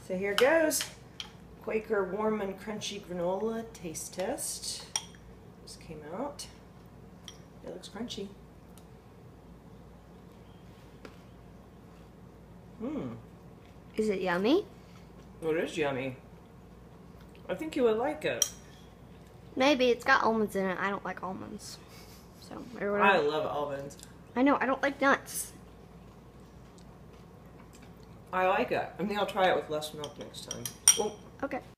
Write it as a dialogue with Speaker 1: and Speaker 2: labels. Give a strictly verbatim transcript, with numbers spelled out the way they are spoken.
Speaker 1: So here goes. Quaker Warm and Crunchy Granola taste test. Just came out. It looks crunchy. Mmm.
Speaker 2: Is it yummy?
Speaker 1: Well, it is yummy. I think you would like it.
Speaker 2: Maybe. It's got almonds in it. I don't like almonds. So, or whatever.
Speaker 1: I love almonds.
Speaker 2: I know. I don't like nuts.
Speaker 1: I like it. I think I'll try it with less milk next time. Oh.
Speaker 2: Okay.